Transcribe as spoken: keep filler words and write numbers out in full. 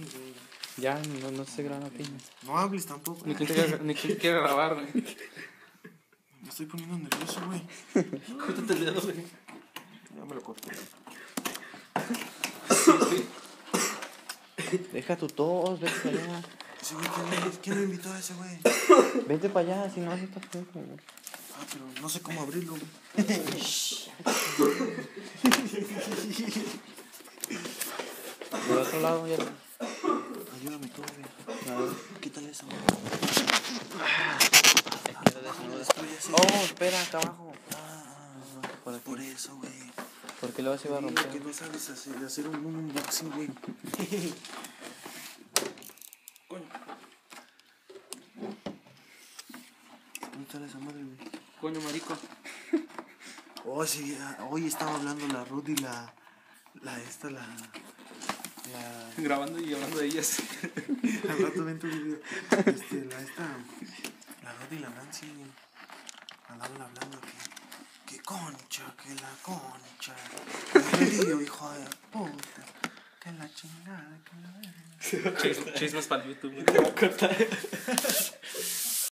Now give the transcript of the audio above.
güey. Ya, no, no se graba aquí. No hables tampoco. Ni quien te quiera, ni quien te quiera grabar, güey. Me estoy poniendo nervioso, güey. Córtate el dedo, güey. Ya me lo corté. Deja tu tos, vete para allá. Ese güey, ¿quién, ¿quién lo invitó a ese güey? Vete para allá, si no vas a estar feo, güey. Ah, pero no sé cómo abrirlo, güey. Del otro lado, ya. Ayúdame tú, güey. A ver. Quítale esa, güey. Oh, espera, acá abajo. Ah, Por aquí. por eso, güey. ¿Por qué luego se iba a romper? Que no sabes hacer, hacer un, un unboxing, güey. Coño. ¿Dónde está esa madre, güey? Coño, marico. Oh, sí, hoy estaba hablando la Ruth y la... La esta, la... La... Grabando y hablando de ellas. Al rato ven tu video. Este, la esta... La Ruth y la Nancy andaban hablando que... Que concha, que la concha. Que el lío, hijo de puta. Que la chingada, que la... Chismes para el YouTube, güey. Te va a cortar.